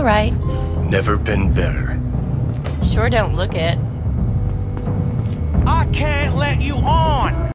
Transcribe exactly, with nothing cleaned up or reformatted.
right. Never been better. Sure don't look it. I can't let you on!